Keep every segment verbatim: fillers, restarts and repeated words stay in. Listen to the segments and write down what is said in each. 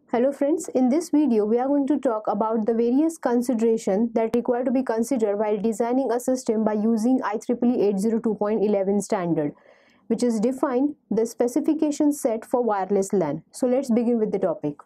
Hello friends, in this video we are going to talk about the various considerations that require to be considered while designing a system by using I triple E eight oh two dot eleven standard, which is defined the specification set for wireless LAN. So let's begin with the topic.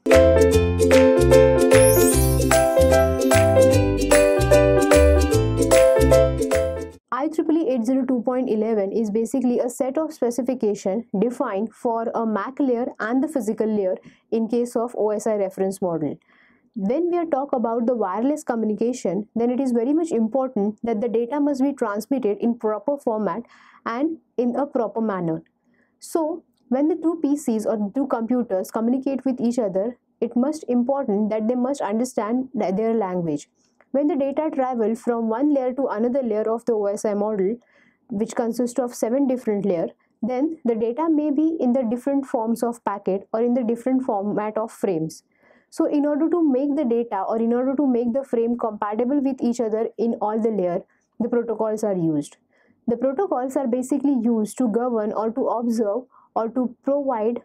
I triple E eight oh two dot eleven is basically a set of specification defined for a M A C layer and the physical layer in case of O S I reference model. When we are talk about the wireless communication, then it is very much important that the data must be transmitted in proper format and in a proper manner. So when the two P Cs or two computers communicate with each other, it must important that they must understand their language. When the data travel from one layer to another layer of the O S I model, which consists of seven different layers, then the data may be in the different forms of packet or in the different format of frames. So in order to make the data or in order to make the frame compatible with each other in all the layers, the protocols are used. The protocols are basically used to govern or to observe or to provide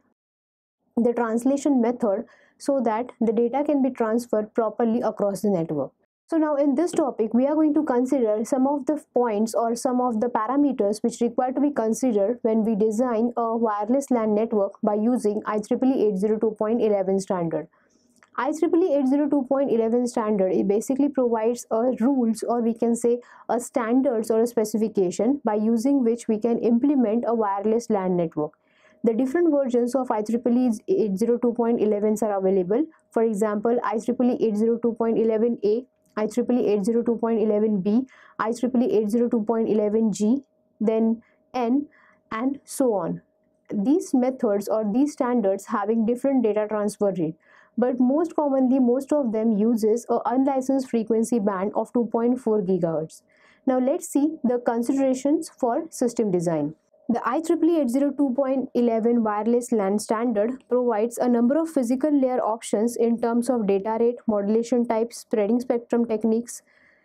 the translation method so that the data can be transferred properly across the network. So now in this topic, we are going to consider some of the points or some of the parameters which require to be considered when we design a wireless LAN network by using I triple E eight oh two dot eleven standard. I triple E eight oh two dot eleven standard, it basically provides a rules or we can say a standards or a specification by using which we can implement a wireless LAN network. The different versions of I triple E eight oh two dot eleven are available. For example, I triple E eight oh two dot eleven A, I triple E eight oh two dot eleven B, I triple E eight oh two dot eleven G, then N, and so on. These methods or these standards having different data transfer rate, but most commonly most of them uses a unlicensed frequency band of two point four gigahertz. Now let's see the considerations for system design. The I triple E eight oh two dot eleven wireless LAN standard provides a number of physical layer options in terms of data rate, modulation types, spreading spectrum techniques.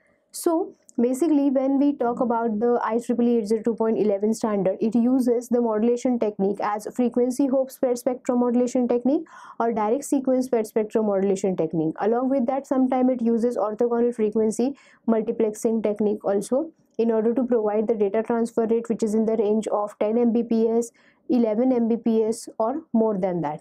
So basically when we talk about the I triple E eight oh two dot eleven standard, it uses the modulation technique as frequency hope spread spectrum modulation technique or direct sequence spread spectrum modulation technique. Along with that, sometimes it uses orthogonal frequency multiplexing technique also, in order to provide the data transfer rate which is in the range of ten megabits per second, eleven megabits per second or more than that.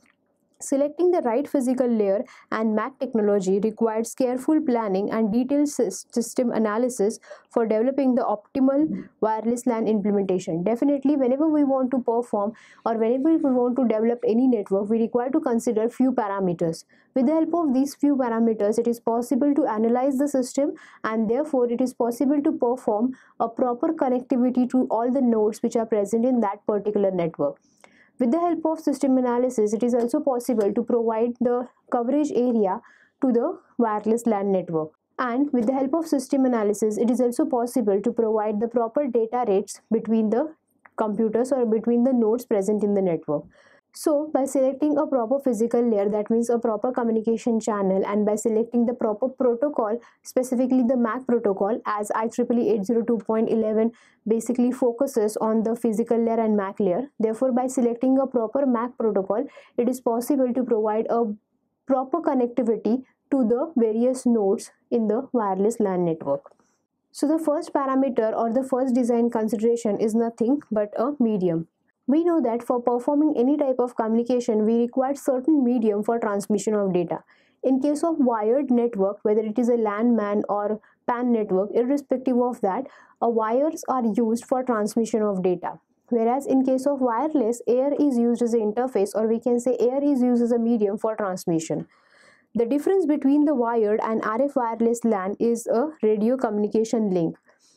Selecting the right physical layer and M A C technology requires careful planning and detailed system analysis for developing the optimal wireless LAN implementation. Definitely, whenever we want to perform or whenever we want to develop any network, we require to consider few parameters. With the help of these few parameters, it is possible to analyze the system and therefore it is possible to perform a proper connectivity to all the nodes which are present in that particular network. With the help of system analysis, it is also possible to provide the coverage area to the wireless LAN network. And with the help of system analysis, it is also possible to provide the proper data rates between the computers or between the nodes present in the network. So by selecting a proper physical layer, that means a proper communication channel, and by selecting the proper protocol, specifically the M A C protocol, as I triple E eight oh two dot eleven basically focuses on the physical layer and M A C layer. Therefore, by selecting a proper M A C protocol, it is possible to provide a proper connectivity to the various nodes in the wireless LAN network. So the first parameter or the first design consideration is nothing but a medium. We know that for performing any type of communication, we require certain medium for transmission of data. In case of wired network, whether it is a LAN, MAN or PAN network, irrespective of that, a wires are used for transmission of data. Whereas in case of wireless, air is used as an interface, or we can say air is used as a medium for transmission. The difference between the wired and R F wireless LAN is a radio communication link.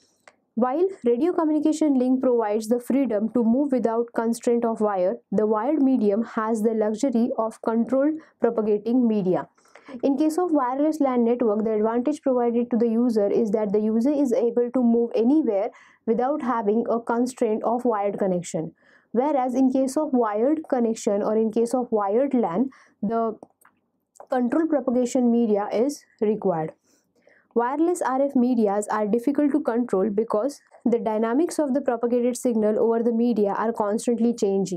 While radio communication link provides the freedom to move without constraint of wire, the wired medium has the luxury of controlled propagating media. In case of wireless LAN network, the advantage provided to the user is that the user is able to move anywhere without having a constraint of wired connection. Whereas in case of wired connection or in case of wired LAN, the controlled propagation media is required. Wireless R F medias are difficult to control because the dynamics of the propagated signal over the media are constantly changing.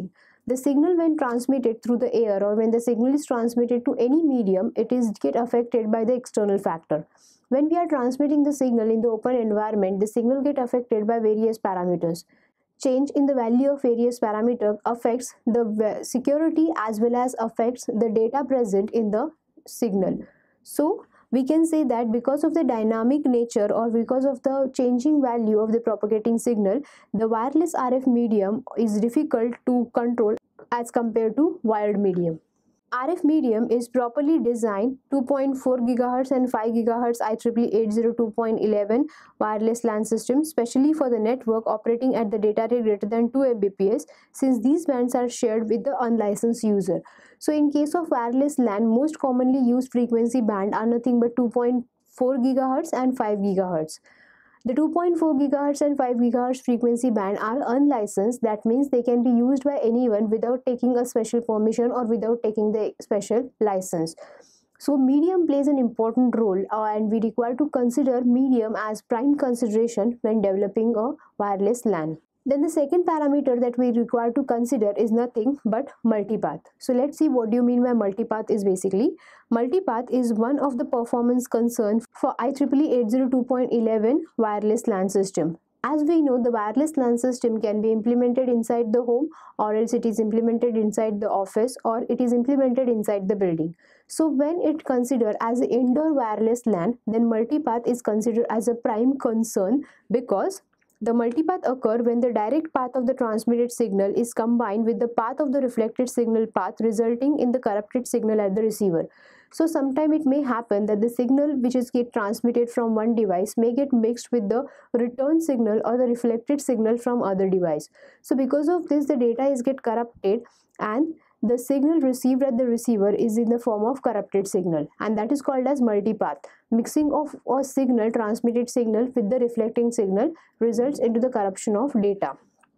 The signal when transmitted through the air or when the signal is transmitted to any medium, it is get affected by the external factor. When we are transmitting the signal in the open environment, the signal get affected by various parameters. Change in the value of various parameters affects the security as well as affects the data present in the signal. So we can say that because of the dynamic nature or because of the changing value of the propagating signal, the wireless R F medium is difficult to control as compared to wired medium. R F medium is properly designed two point four gigahertz and five gigahertz I triple E eight zero two point eleven wireless LAN system, specially for the network operating at the data rate greater than two megabits per second, since these bands are shared with the unlicensed user. So in case of wireless LAN, most commonly used frequency band are nothing but two point four gigahertz and five gigahertz. The two point four gigahertz and five gigahertz frequency band are unlicensed. That means they can be used by anyone without taking a special permission or without taking the special license. So medium plays an important role, uh, and we require to consider medium as prime consideration when developing a wireless LAN. Then the second parameter that we require to consider is nothing but multipath. So let's see what do you mean by multipath is basically. Multipath is one of the performance concerns for I triple E eight zero two point eleven wireless LAN system. As we know, the wireless LAN system can be implemented inside the home, or else it is implemented inside the office, or it is implemented inside the building. So when it considered as an indoor wireless LAN, then multipath is considered as a prime concern, because the multipath occur when the direct path of the transmitted signal is combined with the path of the reflected signal path, resulting in the corrupted signal at the receiver. So sometime it may happen that the signal which is get transmitted from one device may get mixed with the return signal or the reflected signal from other device. So because of this, the data is get corrupted and the signal received at the receiver is in the form of corrupted signal, and that is called as multipath. Mixing of a signal, transmitted signal, with the reflecting signal results into the corruption of data.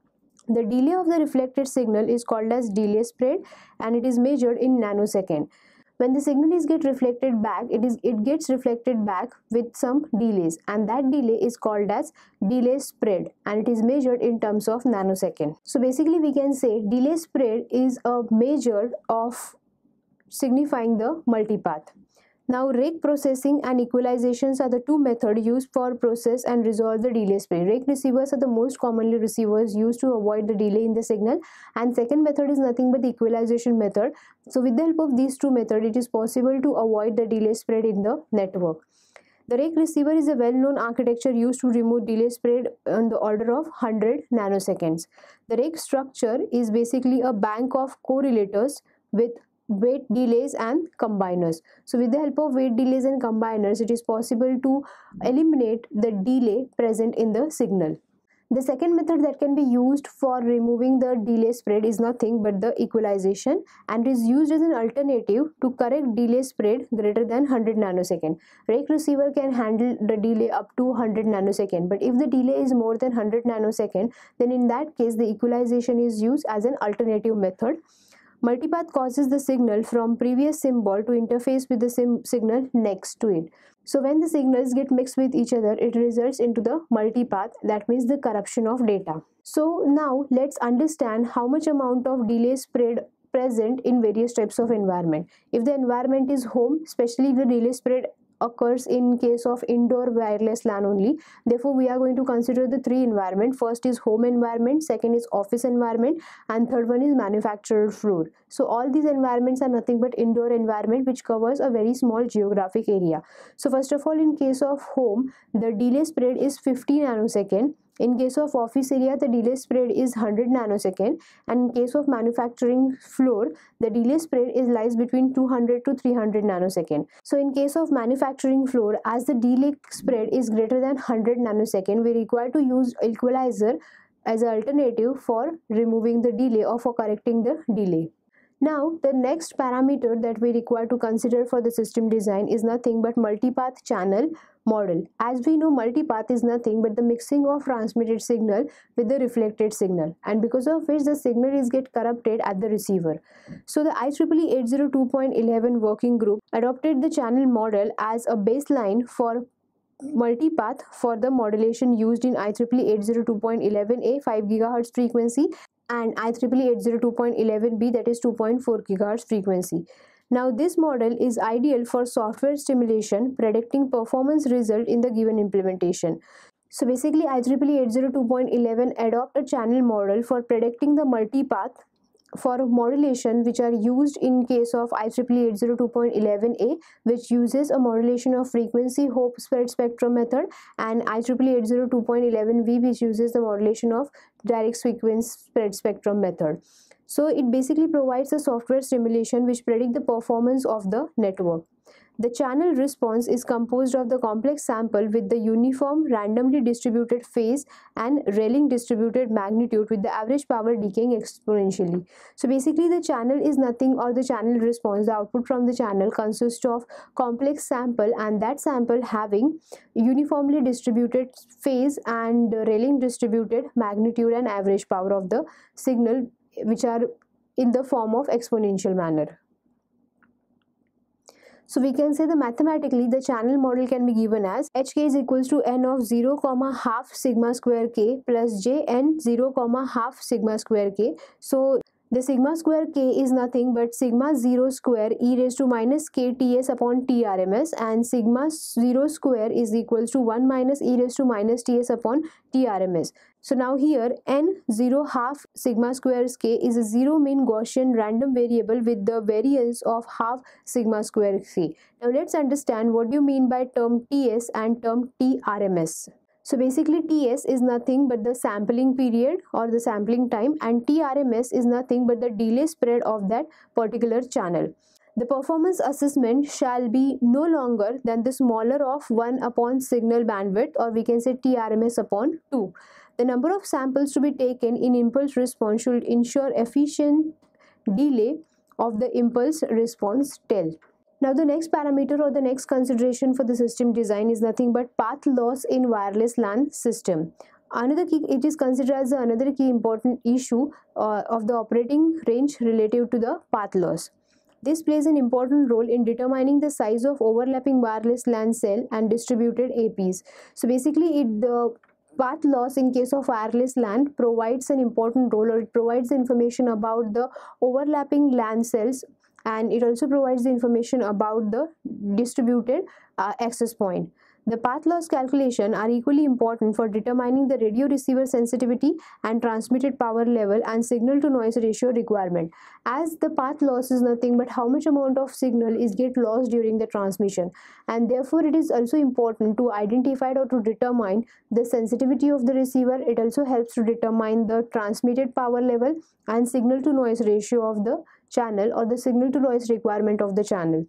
The delay of the reflected signal is called as delay spread, and it is measured in nanosecond. When the signal is get reflected back, it is it gets reflected back with some delays, and that delay is called as delay spread, and it is measured in terms of nanosecond. So basically we can say delay spread is a measure of signifying the multipath. Now, rake processing and equalizations are the two methods used for process and resolve the delay spread. Rake receivers are the most commonly receivers used to avoid the delay in the signal, and second method is nothing but the equalization method. So with the help of these two methods, it is possible to avoid the delay spread in the network. The rake receiver is a well-known architecture used to remove delay spread on the order of one hundred nanoseconds. The rake structure is basically a bank of correlators with weight delays and combiners. So with the help of weight delays and combiners, it is possible to eliminate the delay present in the signal. The second method that can be used for removing the delay spread is nothing but the equalization, and is used as an alternative to correct delay spread greater than one hundred nanosecond. Rake receiver can handle the delay up to one hundred nanosecond, but if the delay is more than one hundred nanosecond, then in that case the equalization is used as an alternative method. Multipath causes the signal from previous symbol to interface with the sim signal next to it. So when the signals get mixed with each other, it results into the multipath, that means the corruption of data. So now let's understand how much amount of delay spread present in various types of environment. If the environment is home, especially the delay spread occurs in case of indoor wireless LAN only. Therefore, we are going to consider the three environment. First is home environment, second is office environment, and third one is manufacturer floor. So all these environments are nothing but indoor environment, which covers a very small geographic area. So first of all, in case of home, the delay spread is fifty nanosecond. In case of office area, the delay spread is one hundred nanosecond, and in case of manufacturing floor, the delay spread is lies between two hundred to three hundred nanosecond. So in case of manufacturing floor, as the delay spread is greater than one hundred nanosecond, we require to use equalizer as an alternative for removing the delay or for correcting the delay. Now, the next parameter that we require to consider for the system design is nothing but multipath channel model. As we know, multipath is nothing but the mixing of transmitted signal with the reflected signal, and because of which the signal is get corrupted at the receiver. So the I triple E eight zero two point eleven working group adopted the channel model as a baseline for multipath for the modulation used in I triple E eight zero two point eleven A five gigahertz frequency and I triple E eight zero two point eleven b, that is two point four gigahertz frequency. Now this model is ideal for software simulation predicting performance result in the given implementation. So basically I triple E eight zero two point eleven adopt a channel model for predicting the multipath for modulation, which are used in case of I triple E eight zero two point eleven a, which uses a modulation of frequency Hope spread spectrum method, and I triple E eight zero two point eleven v, which uses the modulation of direct sequence spread spectrum method. So it basically provides a software simulation which predict the performance of the network. The channel response is composed of the complex sample with the uniform randomly distributed phase and Rayleigh distributed magnitude with the average power decaying exponentially. So basically the channel is nothing, or the channel response, the output from the channel consists of complex sample, and that sample having uniformly distributed phase and Rayleigh distributed magnitude and average power of the signal, which are in the form of exponential manner. So we can say that mathematically the channel model can be given as Hk is equals to n of zero comma half sigma square k plus Jn zero comma half sigma square k. So the sigma square k is nothing but sigma zero square e raised to minus k ts upon t rms, and sigma zero square is equals to one minus e raised to minus ts upon t rms. So now here n zero half sigma square k is a zero mean Gaussian random variable with the variance of half sigma square k. Now let's understand what do you mean by term ts and term t rms. So basically Ts is nothing but the sampling period or the sampling time, and T R M S is nothing but the delay spread of that particular channel. The performance assessment shall be no longer than the smaller of one upon signal bandwidth, or we can say T R M S upon two. The number of samples to be taken in impulse response should ensure efficient delay of the impulse response tail. Now the next parameter or the next consideration for the system design is nothing but path loss in wireless LAN system. Another key, it is considered as another key important issue uh, of the operating range relative to the path loss. This plays an important role in determining the size of overlapping wireless LAN cell and distributed A Ps. So basically it the path loss in case of wireless LAN provides an important role, or it provides information about the overlapping LAN cells, and it also provides the information about the distributed uh, access point. The path loss calculation are equally important for determining the radio receiver sensitivity and transmitted power level and signal to noise ratio requirement, as the path loss is nothing but how much amount of signal is get lost during the transmission, and therefore it is also important to identify or to determine the sensitivity of the receiver. It also helps to determine the transmitted power level and signal to noise ratio of the channel, or the signal to noise requirement of the channel.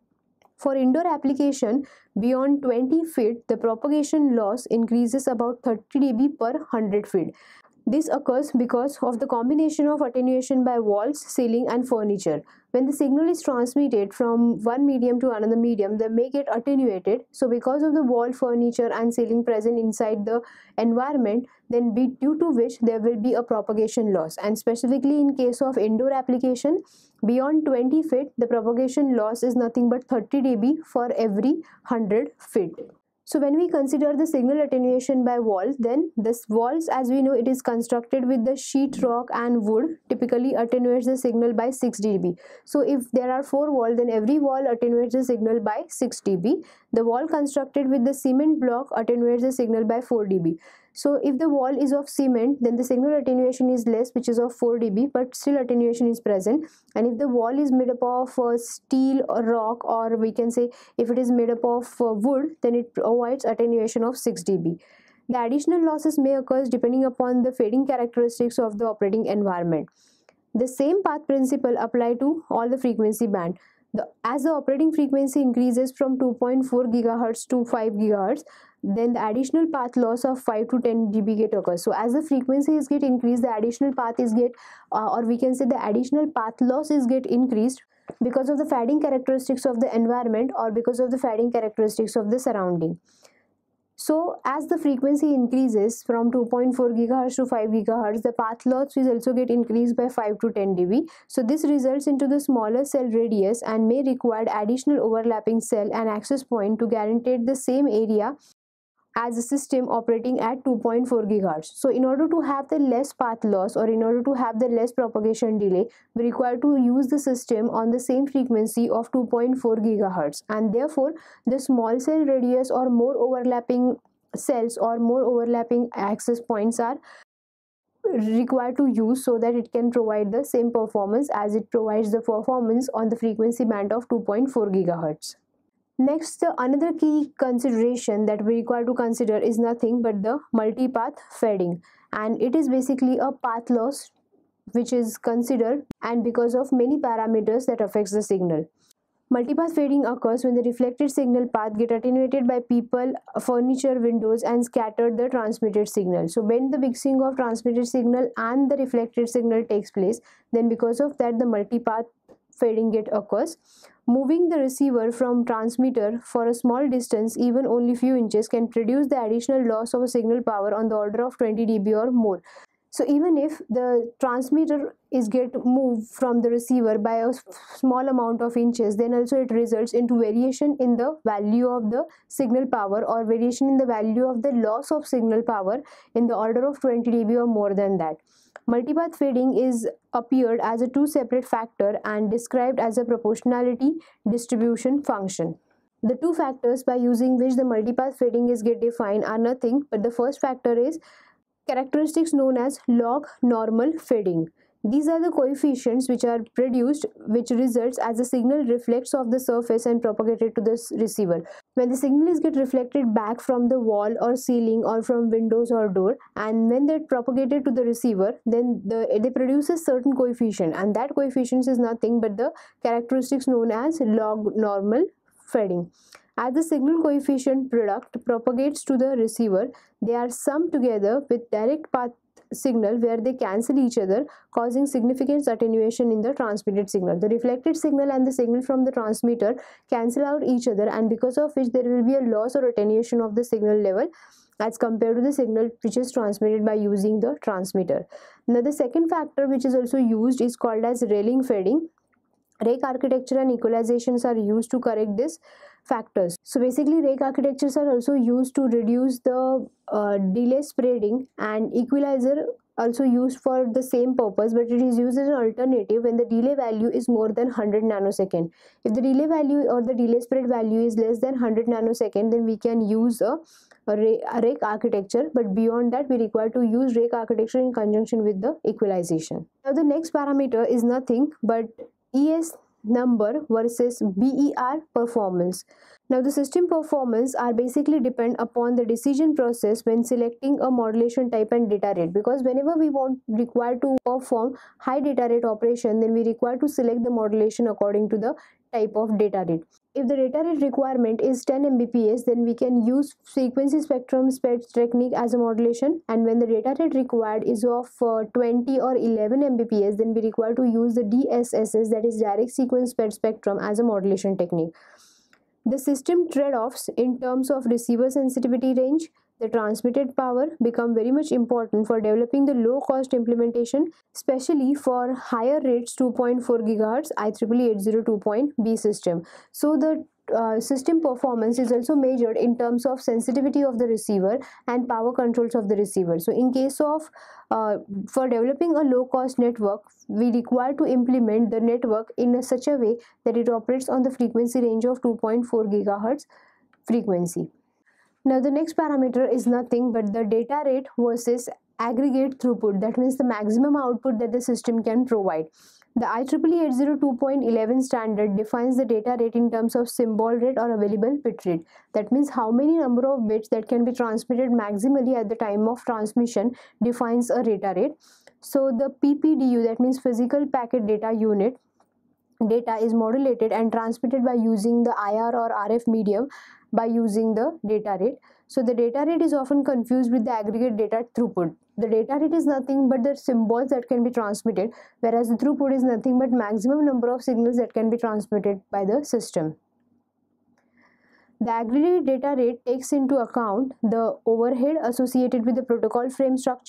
For indoor application beyond twenty feet, the propagation loss increases about thirty d B per one hundred feet. This occurs because of the combination of attenuation by walls, ceiling and furniture. When the signal is transmitted from one medium to another medium, they may get attenuated. So because of the wall, furniture and ceiling present inside the environment, then be due to which there will be a propagation loss. And specifically in case of indoor application, beyond twenty feet, the propagation loss is nothing but thirty d B for every one hundred feet. So when we consider the signal attenuation by wall, then this walls, as we know, it is constructed with the sheet rock and wood, typically attenuates the signal by six d B. So if there are four walls, then every wall attenuates the signal by six d B. The wall constructed with the cement block attenuates the signal by four d B. So if the wall is of cement, then the signal attenuation is less, which is of four d B, but still attenuation is present. And if the wall is made up of uh, steel or rock, or we can say if it is made up of uh, wood, then it provides attenuation of six d B. The additional losses may occur depending upon the fading characteristics of the operating environment. The same path principle apply to all the frequency band. The, as the operating frequency increases from two point four gigahertz to five gigahertz, then the additional path loss of five to ten d B get occurs. So as the frequency is get increased, the additional path is get uh, or we can say the additional path loss is get increased because of the fading characteristics of the environment, or because of the fading characteristics of the surrounding. So as the frequency increases from two point four gigahertz to five gigahertz, the path loss will also get increased by five to ten d B. So this results into the smaller cell radius and may require additional overlapping cell and access point to guarantee the same area as a system operating at two point four gigahertz. So in order to have the less path loss, or in order to have the less propagation delay, we require to use the system on the same frequency of two point four gigahertz, and therefore the small cell radius or more overlapping cells or more overlapping access points are required to use so that it can provide the same performance as it provides the performance on the frequency band of two point four gigahertz. Next, uh, another key consideration that we require to consider is nothing but the multipath fading, and it is basically a path loss which is considered and because of many parameters that affects the signal. Multipath fading occurs when the reflected signal path get attenuated by people, furniture, windows and scattered the transmitted signal. So when the mixing of transmitted signal and the reflected signal takes place, then because of that the multipath fading get occurs. Moving the receiver from transmitter for a small distance, even only few inches, can produce the additional loss of a signal power on the order of twenty D B or more. So even if the transmitter is get moved from the receiver by a small amount of inches, then also it results into variation in the value of the signal power or variation in the value of the loss of signal power in the order of twenty D B or more than that. Multipath fading is appeared as a two separate factor and described as a proportionality distribution function. The two factors by using which the multipath fading is get defined are nothing but the first factor is characteristics known as log normal fading. These are the coefficients which are produced which results as the signal reflects off the surface and propagated to the receiver. When the signal is get reflected back from the wall or ceiling or from windows or door, and when they propagated to the receiver, then the, they produce a certain coefficient, and that coefficient is nothing but the characteristics known as log normal fading. As the signal coefficient product propagates to the receiver, they are summed together with direct path signal where they cancel each other, causing significant attenuation in the transmitted signal. The reflected signal and the signal from the transmitter cancel out each other, and because of which there will be a loss or attenuation of the signal level as compared to the signal which is transmitted by using the transmitter. Now the second factor which is also used is called as railing fading. Rake architecture and equalizations are used to correct this factors. So basically rake architectures are also used to reduce the uh, delay spreading, and equalizer also used for the same purpose, but it is used as an alternative when the delay value is more than one hundred nanosecond. If the delay value or the delay spread value is less than one hundred nanosecond, then we can use a, a, a rake architecture, but beyond that we require to use rake architecture in conjunction with the equalization. Now the next parameter is nothing but E S number versus B E R performance. Now the system performance are basically depend upon the decision process when selecting a modulation type and data rate, because whenever we want require to perform high data rate operation, then we require to select the modulation according to the type of data rate. If the data rate requirement is ten megabits per second, then we can use frequency spectrum spread technique as a modulation, and when the data rate required is of uh, twenty or eleven megabits per second, then we require to use the D S S S, that is direct sequence spread spectrum, as a modulation technique. The system trade-offs in terms of receiver sensitivity range, the transmitted power become very much important for developing the low-cost implementation, especially for higher rates two point four gigahertz I triple E eight zero two point B system. So the uh, system performance is also measured in terms of sensitivity of the receiver and power controls of the receiver. So in case of uh, for developing a low-cost network, we require to implement the network in a such a way that it operates on the frequency range of two point four gigahertz frequency. Now the next parameter is nothing but the data rate versus aggregate throughput, that means the maximum output that the system can provide. The I triple E eight zero two point eleven standard defines the data rate in terms of symbol rate or available bit rate. That means how many number of bits that can be transmitted maximally at the time of transmission defines a data rate. So the P P D U, that means physical packet data unit, data is modulated and transmitted by using the I R or R F medium by using the data rate. So the data rate is often confused with the aggregate data throughput. The data rate is nothing but the symbols that can be transmitted, whereas the throughput is nothing but maximum number of signals that can be transmitted by the system. The aggregate data rate takes into account the overhead associated with the protocol frame structure,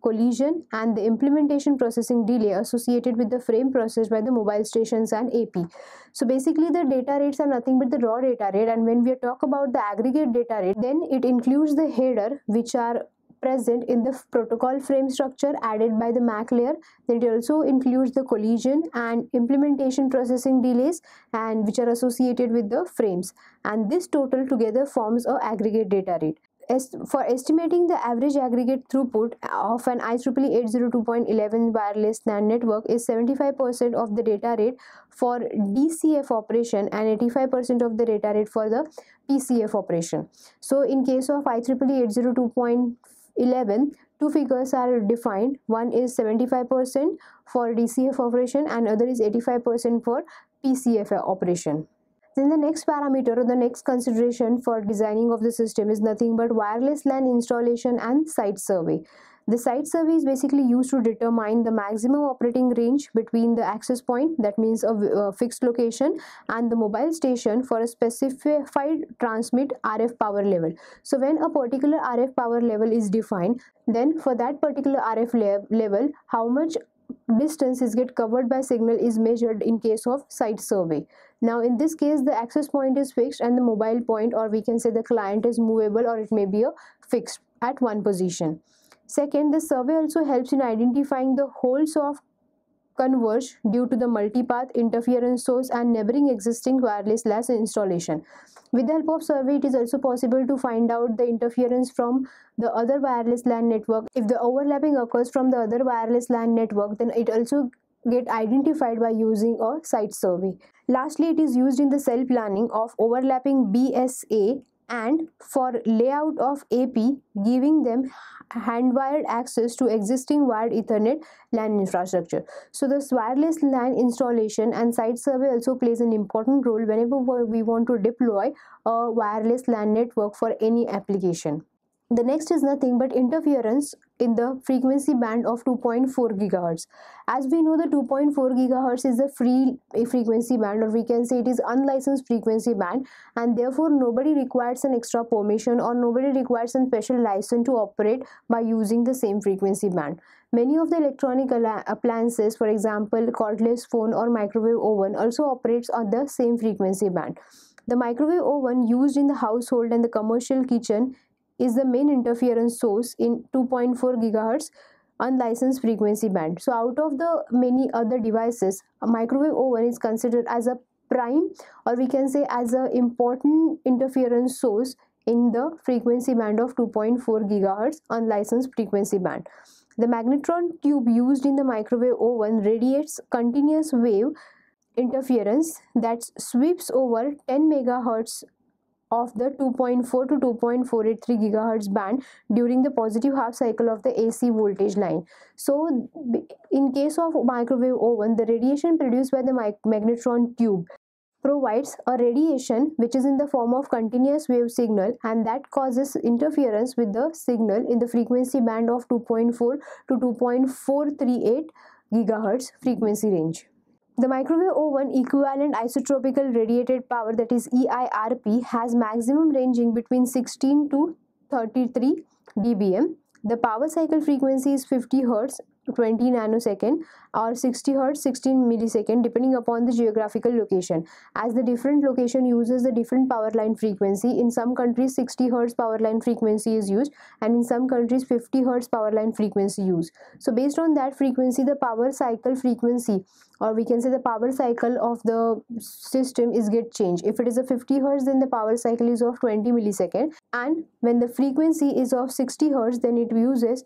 collision, and the implementation processing delay associated with the frame processed by the mobile stations and A P. So basically the data rates are nothing but the raw data rate, and when we talk about the aggregate data rate, then it includes the header which are present in the protocol frame structure added by the M A C layer. Then it also includes the collision and implementation processing delays and which are associated with the frames, and this total together forms a aggregate data rate. As for estimating the average aggregate throughput of an I triple E eight zero two dot eleven wireless LAN network is seventy-five percent of the data rate for D C F operation and eighty-five percent of the data rate for the P C F operation. So in case of I triple E eight zero two dot eleven, two figures are defined. One is seventy-five percent for D C F operation and other is eighty-five percent for P C F operation. Then the next parameter or the next consideration for designing of the system is nothing but wireless LAN installation and site survey. The site survey is basically used to determine the maximum operating range between the access point, that means a, a fixed location, and the mobile station for a specified transmit R F power level. So when a particular R F power level is defined, then for that particular R F le level, how much distance is get covered by signal is measured in case of site survey. Now in this case the access point is fixed and the mobile point, or we can say the client, is movable, or it may be a fixed at one position. Second, the survey also helps in identifying the holes of converge due to the multipath interference source and neighboring existing wireless LAN installation. With the help of survey, it is also possible to find out the interference from the other wireless LAN network. If the overlapping occurs from the other wireless LAN network, then it also get identified by using a site survey. Lastly, it is used in the cell planning of overlapping B S A and for layout of A P, giving them hand-wired access to existing wired Ethernet LAN infrastructure. So this wireless LAN installation and site survey also plays an important role whenever we want to deploy a wireless LAN network for any application. The next is nothing but interference in the frequency band of two point four gigahertz. As we know, the two point four gigahertz is a free frequency band, or we can say it is unlicensed frequency band, and therefore nobody requires an extra permission or nobody requires a special license to operate by using the same frequency band. Many of the electronic appliances, for example cordless phone or microwave oven, also operates on the same frequency band. The microwave oven used in the household and the commercial kitchen is the main interference source in two point four gigahertz unlicensed frequency band. So out of the many other devices, a microwave oven is considered as a prime, or we can say as an important interference source in the frequency band of two point four gigahertz unlicensed frequency band. The magnetron tube used in the microwave oven radiates continuous wave interference that sweeps over ten megahertz of the two point four to two point four eight three gigahertz band during the positive half cycle of the A C voltage line. So in case of microwave oven, the radiation produced by the magnetron tube provides a radiation which is in the form of continuous wave signal, and that causes interference with the signal in the frequency band of two point four to two point four three eight gigahertz frequency range. The microwave oven equivalent isotropical radiated power, that is E I R P, has maximum ranging between sixteen to thirty-three D B M. The power cycle frequency is fifty hertz, twenty nanosecond, or sixty hertz, sixteen millisecond, depending upon the geographical location, as the different location uses the different power line frequency. In some countries sixty hertz power line frequency is used, and in some countries fifty hertz power line frequency used. So based on that frequency, the power cycle frequency, or we can say the power cycle of the system, is get changed. If it is a fifty hertz, then the power cycle is of twenty millisecond, and when the frequency is of sixty hertz, then it uses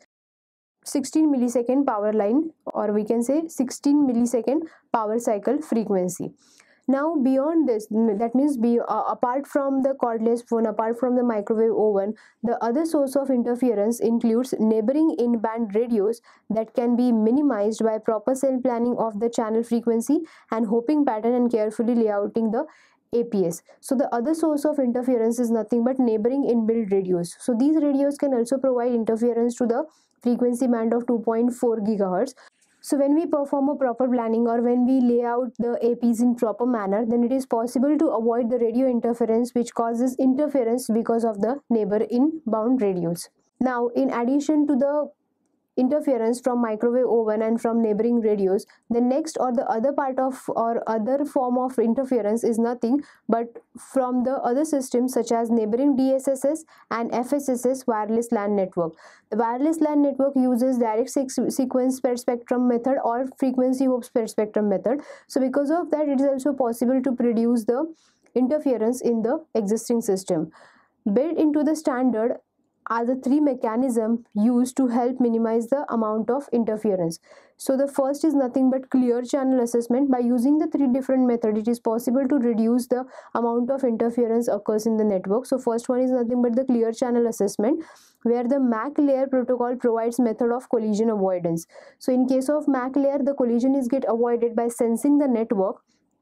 sixteen millisecond power line, or we can say sixteen millisecond power cycle frequency. Now beyond this, that means be uh, apart from the cordless phone, apart from the microwave oven, the other source of interference includes neighboring in-band radios that can be minimized by proper cell planning of the channel frequency and hopping pattern and carefully layouting the A P S. So the other source of interference is nothing but neighboring inbuilt radios. So these radios can also provide interference to the frequency band of two point four gigahertz. So when we perform a proper planning, or when we lay out the A Ps in proper manner, then it is possible to avoid the radio interference which causes interference because of the neighbor inbound radios. Now in addition to the interference from microwave oven and from neighboring radios, the next or the other part of or other form of interference is nothing but from the other systems such as neighboring D S S S and F S S S wireless LAN network. The wireless LAN network uses direct sequence spread spectrum method or frequency hope spread spectrum method. So because of that, it is also possible to produce the interference in the existing system. Built into the standard are the three mechanisms used to help minimize the amount of interference. So the first is nothing but clear channel assessment. By using the three different methods, it is possible to reduce the amount of interference occurs in the network. So first one is nothing but the clear channel assessment, where the M A C layer protocol provides method of collision avoidance. So in case of M A C layer, the collision is get avoided by sensing the network.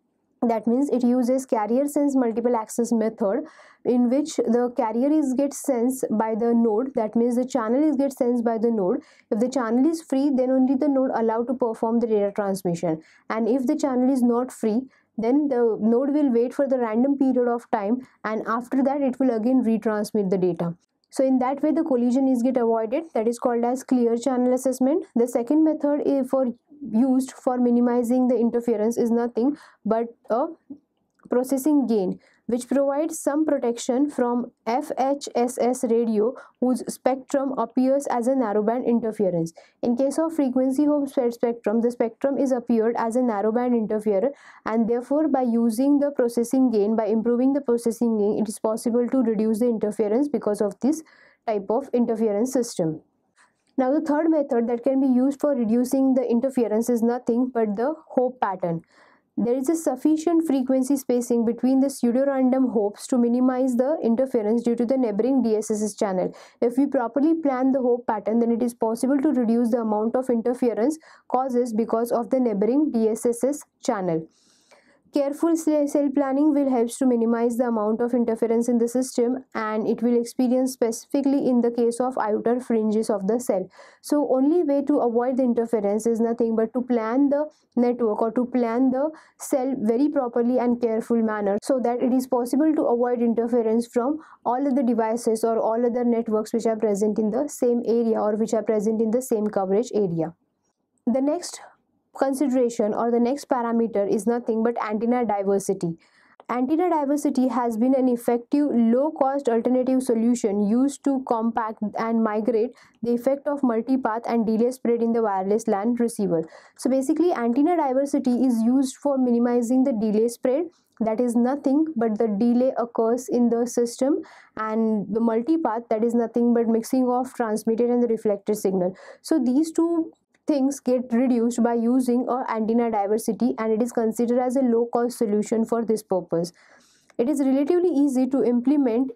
That means it uses carrier sense multiple access method, in which the carrier is get sensed by the node. That means the channel is get sensed by the node. If the channel is free, then only the node allowed to perform the data transmission, and if the channel is not free, then the node will wait for the random period of time, and after that it will again retransmit the data. So in that way the collision is get avoided. That is called as clear channel assessment. The second method is for used for minimizing the interference is nothing but a processing gain, which provides some protection from F H S S radio whose spectrum appears as a narrowband interference. In case of frequency hope spread spectrum, the spectrum is appeared as a narrowband interferer, and therefore by using the processing gain, by improving the processing gain, it is possible to reduce the interference because of this type of interference system. Now the third method that can be used for reducing the interference is nothing but the hope pattern. There is a sufficient frequency spacing between the pseudo-random hopes to minimize the interference due to the neighboring D S S S channel. If we properly plan the hope pattern, then it is possible to reduce the amount of interference causes because of the neighboring D S S S channel. Careful cell planning will help to minimize the amount of interference in the system, and it will experience specifically in the case of outer fringes of the cell. So only way to avoid the interference is nothing but to plan the network or to plan the cell very properly and careful manner, so that it is possible to avoid interference from all other devices or all other networks which are present in the same area or which are present in the same coverage area. The next consideration or the next parameter is nothing but antenna diversity. Antenna diversity has been an effective low-cost alternative solution used to compact and migrate the effect of multipath and delay spread in the wireless LAN receiver. So basically antenna diversity is used for minimizing the delay spread. That is nothing but the delay occurs in the system, and the multipath, that is nothing but mixing of transmitted and the reflected signal. So these two things get reduced by using a antenna diversity, and it is considered as a low cost solution for this purpose. It is relatively easy to implement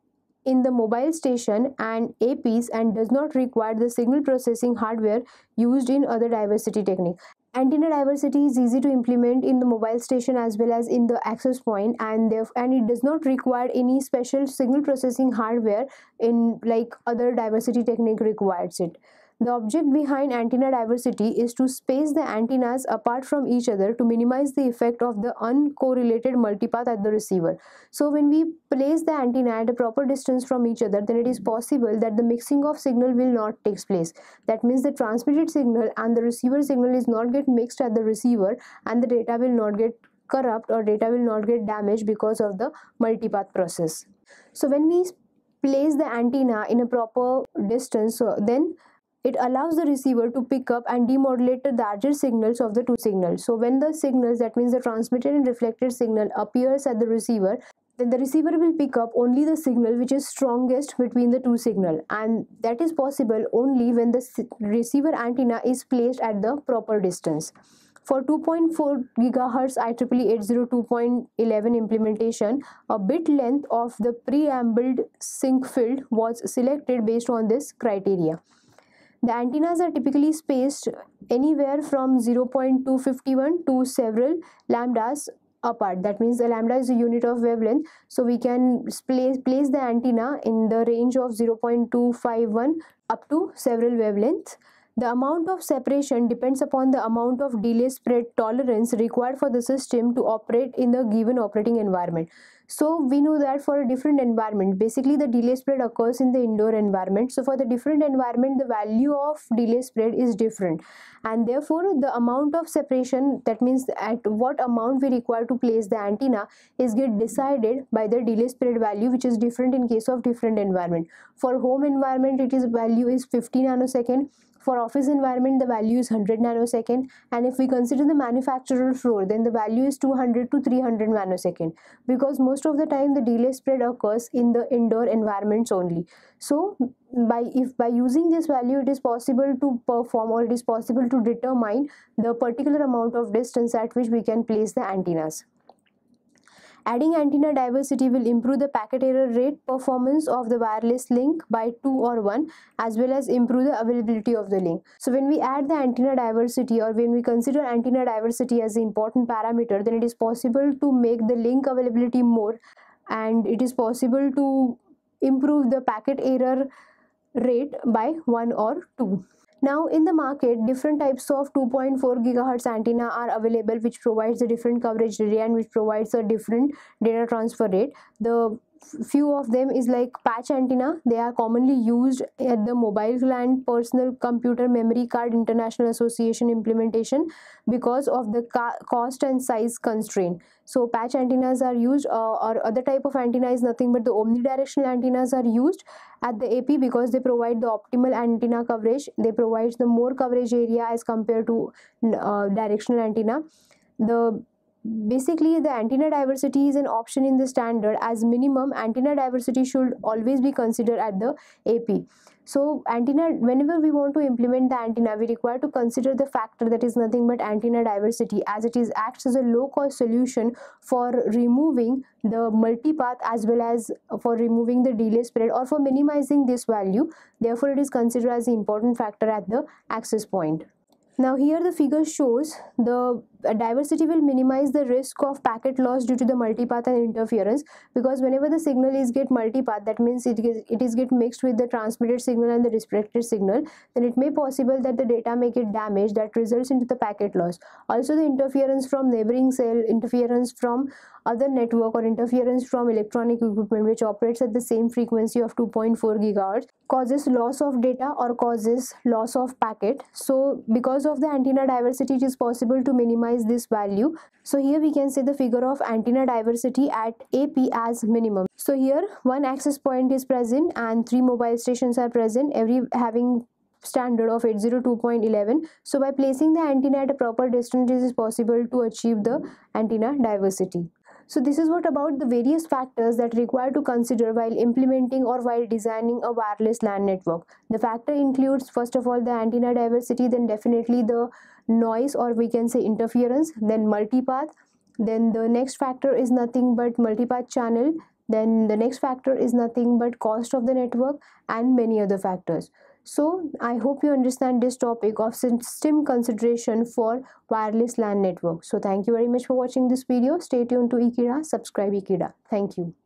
in the mobile station and A Ps and does not require the signal processing hardware used in other diversity technique. Antenna diversity is easy to implement in the mobile station as well as in the access point, and and it does not require any special signal processing hardware in like other diversity technique requires it. The object behind antenna diversity is to space the antennas apart from each other to minimize the effect of the uncorrelated multipath at the receiver. So when we place the antenna at a proper distance from each other, then it is possible that the mixing of signal will not take place. That means the transmitted signal and the receiver signal is not get mixed at the receiver, and the data will not get corrupt or data will not get damaged because of the multipath process. So when we place the antenna in a proper distance, so then it allows the receiver to pick up and demodulate the larger signals of the two signals. So when the signals, that means the transmitted and reflected signal, appears at the receiver, then the receiver will pick up only the signal which is strongest between the two signals, and that is possible only when the receiver antenna is placed at the proper distance. For two point four gigahertz I triple E eight zero two point eleven implementation, a bit length of the preambled sync field was selected based on this criteria. The antennas are typically spaced anywhere from zero point two five one to several lambdas apart. That means the lambda is a unit of wavelength, so we can place, place the antenna in the range of zero point two five one up to several wavelengths. The amount of separation depends upon the amount of delay spread tolerance required for the system to operate in the given operating environment. So we know that for a different environment, basically the delay spread occurs in the indoor environment. So for the different environment, the value of delay spread is different, and therefore the amount of separation, that means at what amount we require to place the antenna, is get decided by the delay spread value, which is different in case of different environment. For home environment, it is value is fifty nanosecond. For office environment, the value is one hundred nanosecond, and if we consider the manufacturer floor, then the value is two hundred to three hundred nanosecond, because most of the time the delay spread occurs in the indoor environments only. So by if by using this value, it is possible to perform, or it is possible to determine the particular amount of distance at which we can place the antennas. Adding antenna diversity will improve the packet error rate performance of the wireless link by two or one, as well as improve the availability of the link. So when we add the antenna diversity, or when we consider antenna diversity as an important parameter, then it is possible to make the link availability more, and it is possible to improve the packet error rate by one or two. Now in the market, different types of two point four gigahertz antenna are available, which provides a different coverage area and which provides a different data transfer rate. The few of them is like patch antenna. They are commonly used at the mobile LAN personal computer memory card international association implementation because of the cost and size constraint. So patch antennas are used, uh, or other type of antenna is nothing but the omnidirectional antennas are used at the A P because they provide the optimal antenna coverage. They provide the more coverage area as compared to uh, directional antenna. The Basically, the antenna diversity is an option in the standard. As minimum, antenna diversity should always be considered at the A P. So antenna, whenever we want to implement the antenna, we require to consider the factor that is nothing but antenna diversity, as it is acts as a low cost solution for removing the multipath as well as for removing the delay spread or for minimizing this value. Therefore, it is considered as an important factor at the access point. Now here the figure shows the diversity will minimize the risk of packet loss due to the multipath and interference, because whenever the signal is get multipath, that means it is, it is get mixed with the transmitted signal and the reflected signal, then it may possible that the data may get damaged, that results into the packet loss. Also the interference from neighboring cell, interference from other network, or interference from electronic equipment which operates at the same frequency of two point four gigahertz causes loss of data or causes loss of packet. So because of the antenna diversity, it is possible to minimize this value. So here we can say the figure of antenna diversity at A P as minimum. So here one access point is present and three mobile stations are present, every having standard of eight oh two point eleven. So by placing the antenna at a proper distance, it is possible to achieve the antenna diversity. So this is what about the various factors that require to consider while implementing or while designing a wireless LAN network. The factor includes first of all the antenna diversity, then definitely the noise or we can say interference, then multipath, then the next factor is nothing but multipath channel, then the next factor is nothing but cost of the network, and many other factors. So I hope you understand this topic of system consideration for wireless LAN network. So thank you very much for watching this video. Stay tuned to Ekeeda, subscribe Ekeeda. Thank you.